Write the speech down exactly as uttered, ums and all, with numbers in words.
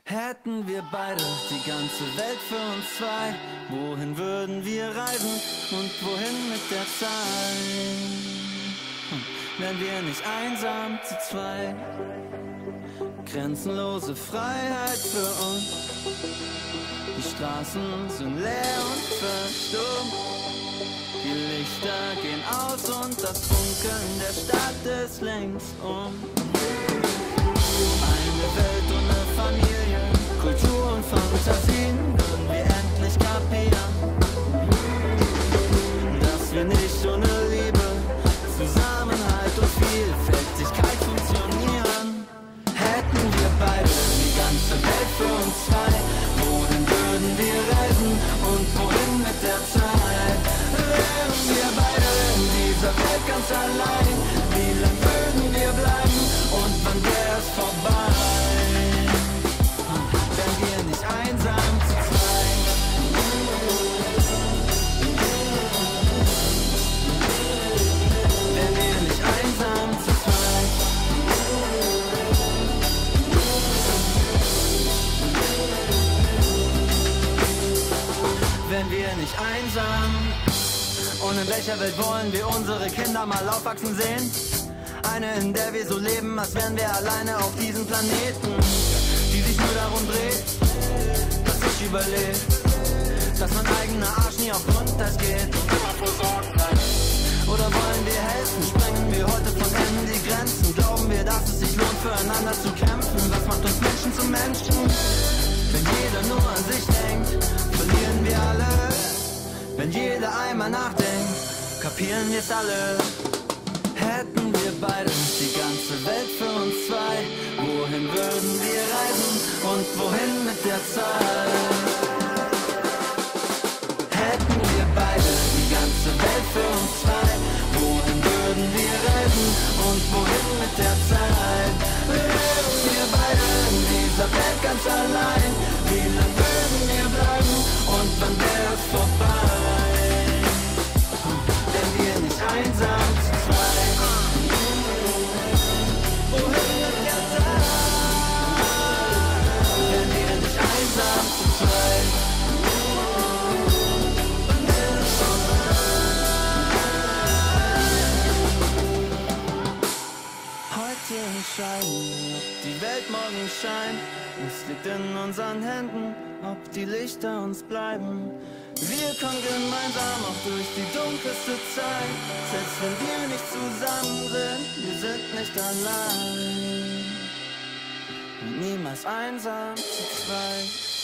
Hätten wir beide die ganze Welt für uns zwei, wohin würden wir reisen und wohin mit der Zeit? Hm, wären wir nicht einsam zu zweit? Grenzenlose Freiheit für uns. Die Straßen sind leer und verstummt. Die Lichter gehen aus und das Funkeln der Stadt ist längst um. Eine Welt ohne Familie, Kultur und Fantasien würden wir endlich kapieren, dass wir nicht ohne Liebe, Zusammenhalt und Vielfältigkeit funktionieren. Hätten wir beide die ganze Welt für uns frei, wohin würden wir reisen und wohin mit der Zeit? Wären wir beide in dieser Welt ganz allein, wie lang würden wir bleiben und wann wär's vorbei? Wären wir nicht einsam zu zweit? Wären wir nicht einsam zu zweit? Wären wir nicht einsam? Und in welcher Welt wollen wir unsere Kinder mal aufwachsen sehen? Eine, in der wir so leben, als wären wir alleine auf diesem Planeten, die sich nur darum dreht, dass ich überlebe, dass mein eigener Arsch nie auf Grundeis geht und immer versorgt bleibt. Oder wollen wir helfen? Sprengen wir heute von innen die Grenzen? Glauben wir, dass es sich lohnt, füreinander zu kämpfen? Was macht uns Menschen zu Menschen? Wenn jeder nur an sich denkt, verlieren wir alle. Wenn jeder einmal nachdenkt, kapieren wir's alle. Hätten wir beide die ganze Welt für uns zwei, wohin würden wir reisen und wohin mit der Zeit? Hätten wir beide die ganze Welt für uns zwei, wohin würden wir reisen und wohin mit der Zeit? Wären wir beide in dieser Welt ganz allein, wie lang würden wir bleiben und wann wär's vorbei? Wären wir nicht einsam zu zweit? Wohin mit der Zeit? Wären wir nicht einsam zu zweit? Heute entscheiden, ob die Welt morgen scheint. Es liegt in unseren Händen, ob die Lichter uns bleiben. Wir kommen gemeinsam auch durch die dunkelste Zeit. Selbst wenn wir nicht zusammen sind, wir sind nicht allein. Und niemals einsam zu zweit.